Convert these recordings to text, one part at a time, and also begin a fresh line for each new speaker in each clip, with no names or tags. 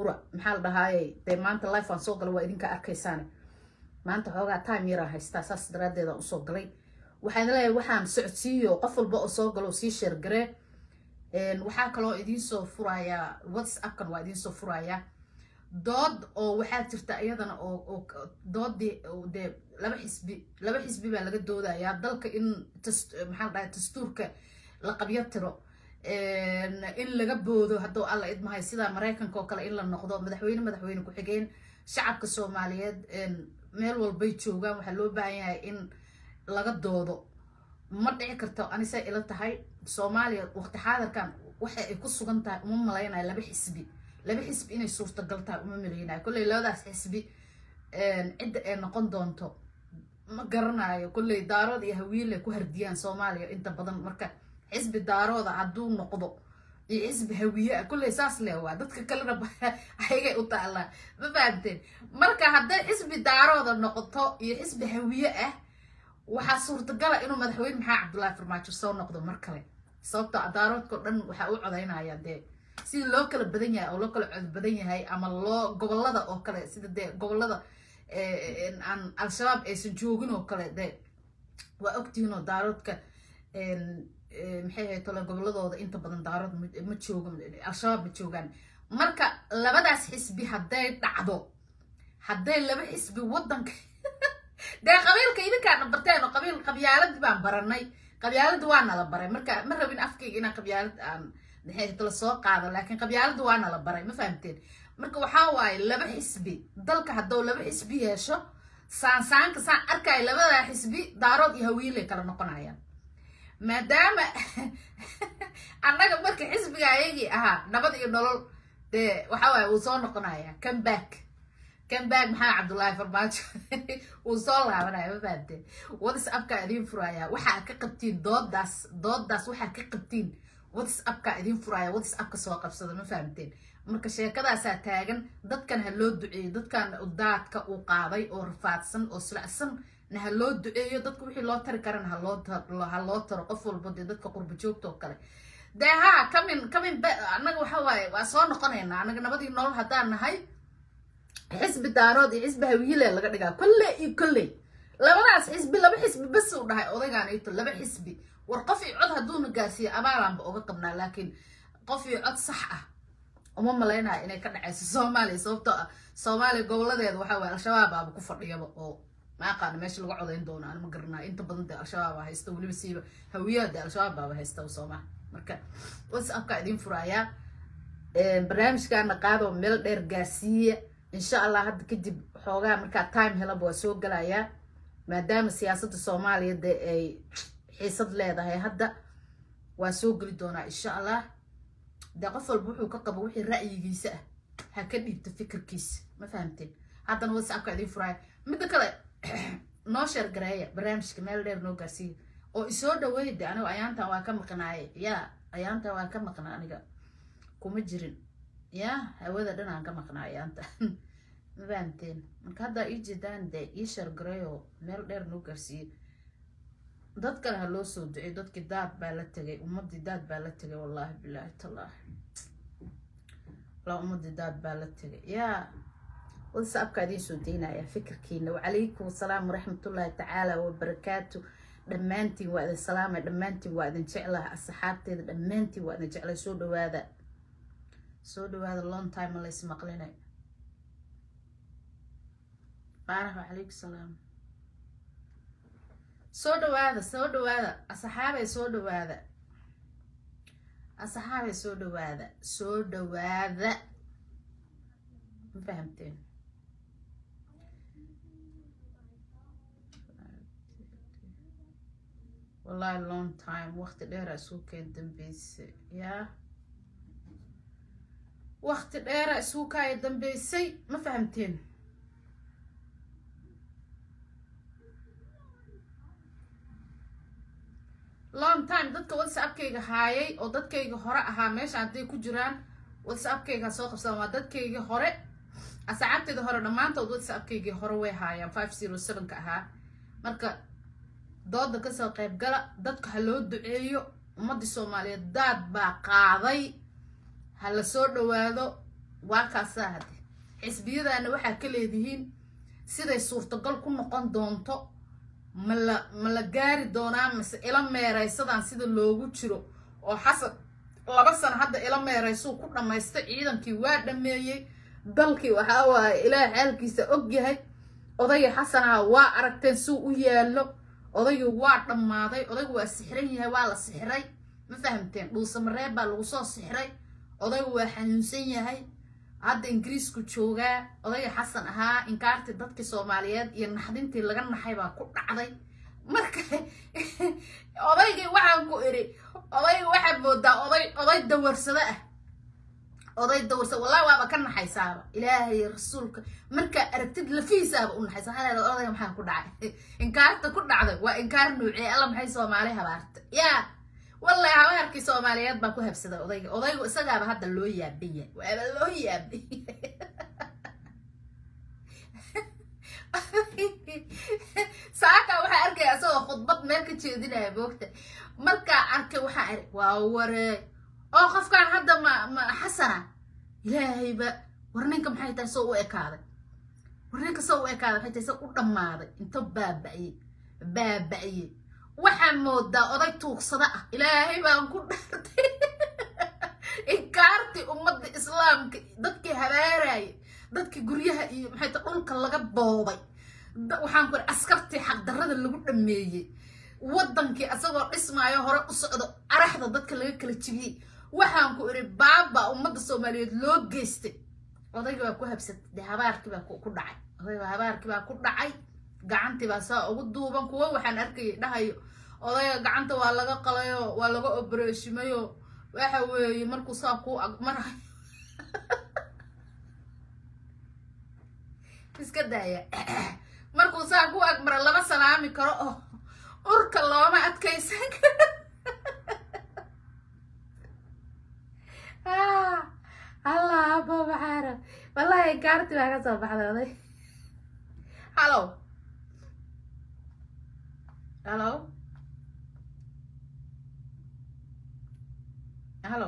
محل دهاي دي مانتا لايف عن صوغل وإذنك أركيساني مانتا حوغا تايم يرا هايستا ساس دراد ديدا صوغلي وحان لاي وحان سعودسيو قفل بقو صوغل وسي شيرغري وحان كلو إذين سو فرايا واتس أب كان وإذين سو فرايا dood oo waxaa jirta iyadana oo doodii laba xisbi baa laga doodayaa dalka in maxaa dhahay dastuurka la qabyo tiro in laga boodo hadduu alla idmahay sida Mareykanka oo kale in la noqdo madaxweyne ku xigeen shacabka Soomaaliyeed meel walba ay joogaan waxa loo baahan yahay in laga doodo ma dhici karto anisa ila tahay Soomaaliya waqti xaadirkan waxa ay ku sugan tahay uma maleynaa laba xisbi inay suurta galtaa uma maleynaa kulay labadaas xisbi cid ay noqon doonto ma garanayo kulay daarood iyo hawiile ku hardiyaan Soomaaliya inta badan marka xisbi daarooda haduu noqdo iyo xisbi hawiye kulay saas leeyaa dadka kale ayaga u taala ma fahanteen marka haday xisbi daarooda noqoto iyo xisbi hawiye waxa suurta gal inuu madaxweyne maxaa Cabdullaahi Farmaajo soo noqdo mar kale sababtoo daaroodka dhan waxa uu codeynaya si loo kala badan yahay oo loo kala cod badan yahay ama loo gobolada oo kale sida gobolada aan al-shabaab aysan joogin oo kale waa ogtihiin oo daaroodka maxay ahayd tolo goboladooda inta badan daarood ma joogan al-shabaab ma joogan marka labadaas xisbi haday dhacdo haday laba xisbi wadanka qabiilka idinka barteen oo qabyaalad baan baranay qabyaalad waa nala baray marka ma rabin afkayga inaan qabyaalad aan نحن تلصق قاعدة لكن قبيلة دوانا لبري ما فهمتين مركو وحاواي لبا حسبي دلك هدو لبا حسبي يشو سان كسان أركاي لبا حسبي دارود يهويلي كلا نقنايا ما دام أنا قبلك حسبي يجي نبض ينولل ده وحاواي وصول نقنايا كم باك محمد عبد الله فرماج وصول عمنا ما فهمتين ودس أبكا إدين فرايا وحا كقبتين دود داس وحا كقبتين واتس اب ka idin furaya what's up ka soo qabsada ma fahamteen marka sheekadaas taagan dadkan haloo duceeyo dadkan udaadka uu qaaday oo rafaadsan oo silacsan na haloo duceeyo dadku wixii loo tari karan haloo taro qof walba dadka qurba joogto oo kale kamin anaga waxa waaye waa soo noqonaynaa anaga nabadii nolol hadaan nahay xisbi daarood iyo xisbi hawiile laga dhigaa kulley labadaas xisbi laba xisbi bas u dhahay odaygaan ay laba xisbi warqفي عد هدون قاسية أمارا بأوقبنا لكن قفي عد صح وما ملاينا إني كان عايز Soomaali gobolladeeda waxa way al-shabaab aba ku fadhiyaba oo ma aqaan meesha lagu codeyn doono aan ma garanaa inta badan al-shabaab haysta waliba siiba hawiyada al-shabaab aba haysta Soomaali marka WhatsApp ka idin furaya barnaamijkaana qaado meel dheer gaarsiiye insha Allah hadda kadib xoogaa marka time helaba waa soo galaya maadaama siyaasadda Soomaaliyeed ay حسد leedahay hadda waa soo gali doona insha Allah qof walba wuxuu ka qabo wixii ra'yigiisa ha ka dhigto fikirkiisa ma fahamteen haddana WhatsApp ka idin furay mid kale noo share gareeya barnaamijka meel dheer noo gaarsiiyo oo isoo dhaweeyay aniga ayaantan waa ka maqnaayay ayaantan waa ka maqnaa aniga kuma jirin hawada dhan aan ka maqnaa ayaanta ma fahamteen marka hadda ijidan ii share gareeyo meel dheer noo gaarsiiyo dadka la loo soo ducay dadka daad baa la tagay ummadii daad baa la tagay wallahi billahi taala la ummadii daad baa la tagay WhatsApp ka idin soo deynaya fikirkiina wa alaykum asalaam rahmatullahi ta'ala wa barakatuh dhamaantiin waa idin salaamay dhamaantiin waa idin jeclahay asxaabteeda dhamaantiin waa idin jeclay soo dhawaada long time la ismaqlinay baaraha alaykum salaam soo dhawaada asxaabay soo dhawaada ma fahamteen wallahi long time waqti dheer soo keen dambeysay waqti dheer soo kaay dambeysay ma fahamteen long time dadka WhatsApp kayga haayay oo dadkayga hore ahaa meesha haday ku jiraan WhatsApp kayga soo qabsan waa dadkayga hore asxaabteeda hore dhamaantood WhatsApp kayga hore way haayaan 507 ka ahaa marka dooda ka soo qayb gala dadka haloo duceeyo ummadii Soomaaliyeed daad baa qaaday hala soo dhawaado واكاسا هدي حسبيدا أنا واحد كل يدهين سيدا صورة قل كنا قندونتو ملا جاري دونا مس إلى ما رئيسان سيدا لوجو تشرو أو حسب لبس أنا هذا إلى ما رئيسو كنا ما يستعيدن كي وارد مية دلكي وحاوا إلى حالك سأوجي أضيع حسنا واركتن سوء يالله أضيع وارد ما أضيع والسحرين هي ولا السحرين ما فهمتين لو سمرة بالوصا السحرين أضيع حنسين هي هذا إنجليز كتشوجا أضيع حسن ها إن كارت ضدك سوماليات ينحدنتي لجنة حيبا كل عضي مركه أضيع واحد كوري أضيع واحد بودا أضيع دور سبأ أضيع دور سبأ والله وابا كنا حيسابة إلهي رسولك مركه أرتد لفي سابة قلنا حيسابة هذا أضيع محن كل عضي إن كارت كل عضي وإن كان نوعي الله محي سوماليها بارت يا والله عواركي سوماليات باكو هبسده أضيع سجابة هذا اللي يابيه وهذا اللي يابيه ساعة waxaa arkay asoo khudbad meel ka jeedinaya boogta marka arkay waxaa arkay waa waree oo qofkan hadda ma xasana ilaahay ba warninka maxay tahay soo u ekaaday warninka soo u ekaaday maxay tahay soo u dhamaaday inta baabacay waxaan moodaa oday tuugsada ah ilaahay baan ku dhartay inkaarti ummadda islaamka dadkii habaarayay dadkii guryaha iyo maxay tahay dhulka laga boobay waxaan ku askartii xaq darrada lagu dhameeyay wadankii asagoo dhismaayo hore u socdo araxda dadka laga kala jibiyay waxaan ku iri baaba ummadda Soomaaliyeed loo geystay odayga waa ku habsatay habaarkii baa ku dhacay odayga habaarkii baa ku dhacay gacantii baa saa ugu duuban kuwa waxaan arkay dhahayo odayga gacanta waa laga qalayo waa laga operation-mayo waxa weeye markuu saa ku agmarayo iska daaya markuu saa ku agmara lama salaami karo oo urka looma adkaysan karo Allah aba baxara wallahi gaarti baa ka soo baxday hello hello hello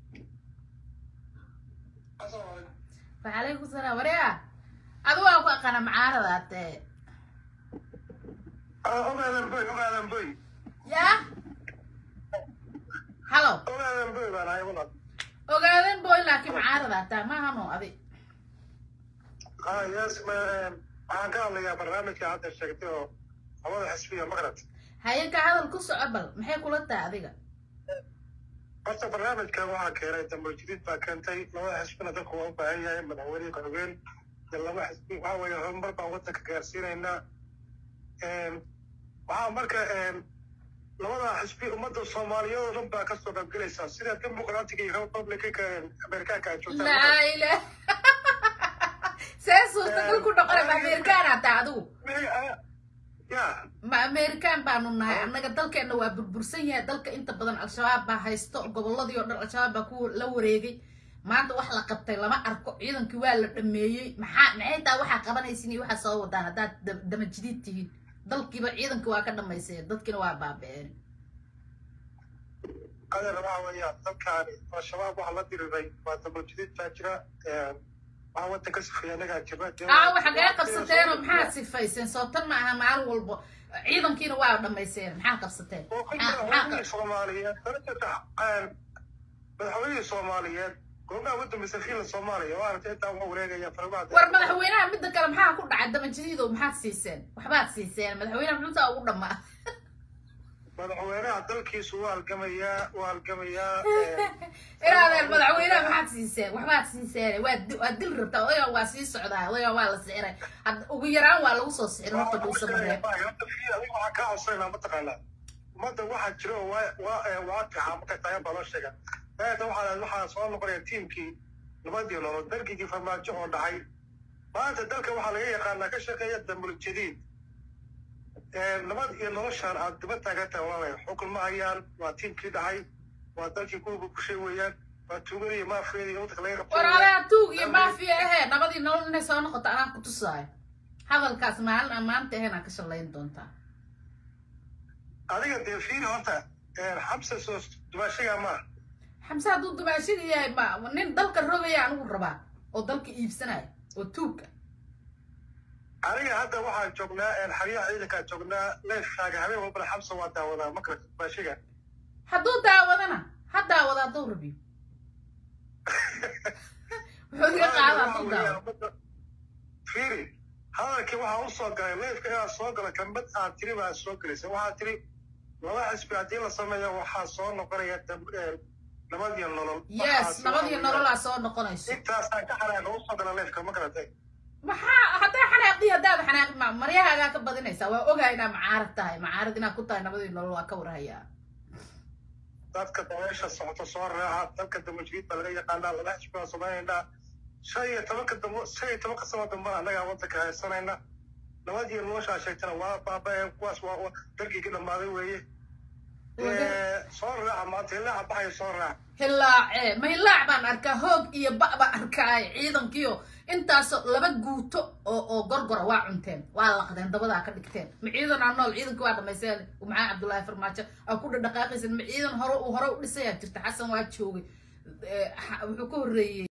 وعليكم السلام وريا أدوى أنا معارضة
أغادن بوي
يا هلو
أغادن بوي بأنا يقولك
أغادن بوي لكن معارضة ما هنو أبي
ياس ما أنا قال لي برنامج هذا الشيء هو حسبيه مغرب
هاي كهذا القصة قبل محي كل هذيك
بس برنامج كان واحد كيران تم الجديد فكانتي لو حسبنا ذاك هو باهي من أولي قبل يلا ما حسبي وهو يهم بربع وقتك كارسينا إنه waxaa marka labada xisbi ummadda Soomaaliyeed runba ka soo qaybgalaysa sida dimuqraadiga iyo republicanka Ameerikaanka ay joogtaan
la ilaa seeso dadku ku dhaqay Ameerikaan ata adigu ma Ameerikaan baanu nahay annaga dalkeena waa burbursan yahay dalka inta badan al-shabaab baa haysto goboladii oo dhan al-shabaab baa ku la wareegay maanta wax la qabtay lama arko ciidankii waa la dhameeyay maxay taa waxa qabanaysiin waxa soo wadaan hadaad dama jidid tihiin dalkiiba ciidanka waa ka dhameysay dadkina waa baabeen
هذا رواية ويا ذكر الشباب وحلا ديري واتبو جديد تاجرة وهو تكسف يا نجا جبات
وحاجة قصتين ومحا سيفايسين صوتن معها مع الولب عيدن كينو واو دميسين محا قصتين
وحاجة الصومالية مدحويني الصومالية قلنا ودهم مسافين الصومالية وعرفت انت ووريقا يا فرباد
مدحوينها مدة كلام محا كل عدم جديد ومحا سيسين وحبات سيسين مدحوينها بنوتا أقول لما
مدحوينها دلكيسو والقمية
هذا المدحوينها محا سيسين وحبات سيسين وادل ربطا ويا واسي سعودها ويا والا سعيري ويران والا وصو سعير وقت دوسا مريب
waxaa ka codsanayna mataqaana umada waxa jiro waa marka tahay balooshega waxaa soo noqonaya tiimkii nabadii nolol dalkii farmaajo oo dhacay maanta dalka waxaa laga yaqaanaa ka shaqeeya damul jadiid nabad iyo noloshaan aad daba taaganta waa xukun ma hayaan waa tiimkii dhacay waa dalkii ku bushay weeyaan waa tuugada iyo maafiya iyo dadka laga qabtay
waraala tuug iyo maafiya nabadii nolol inay soo noqoto anaa ku tusaayo hadalkaas maalin amaanta ahena ka shaqayn doontaa
adiga dee fiiri horta xabsa soo dumaashiga ma
xamsa hadduu dumaashiga yahay ma nin dalka rogaya anigu rabaa dalka iibsanaya oo tuugka
aniga hadda waxaan joognaa xariyaha ciidanka joognaa leefkaaga habeen walbana xabsa waa daawadaa makra baashiga
hadduu daawadana ha daawada hadduu rabiyo wuxuu iga qaada hadduu daawado
fiiri hadalkii waxaa u soo galay leefka inaa soo gala kambad aad tiri baa soo gelaysa waxaa tiri laba xisbi haddii la sameeyo waxaa soo noqonaya nabad iyo nolol
yes nabad iyo nololaa soo noqonayso
intaasaan ka xanaaqa u soo gala leefka ma garatay
maxaa haddaa xanaaqdi haddaada xanaaqi maryahaagaa ka badinaysaa waa ogaa inaa macaarad tahay macaarad inaad ku tahay nabad iyo nolol waa ka warhayaa
dadka dabeesha socoto soo raaca dalka damajriid baa laga yaqaanaa laba xisbi baa samaynaynaa 15 sano dambana annagaa waddanka haysanayna nabad iyo noloshaa sheegtana waa baaba'een kuwaas waa dalkigii dhammaaday weeye soo raaca maanta hilaaca baxaya soo raaca
hilaace ma hilaac baan arkaa hoog iyo ba baan arkaay ciidankiyo intaasoo laba guuto oo gorgora waa cunteen waa laqdeen dabadaa ka dhigteen ma ciidan aan nool ciidanka waa dhamaysteen maxaa cabdullaahi farmaajo aa ku dhaqaaqaysan ma ciidan hore u dhisaya jirta xasan waa joogay wuxuu ka horreeyey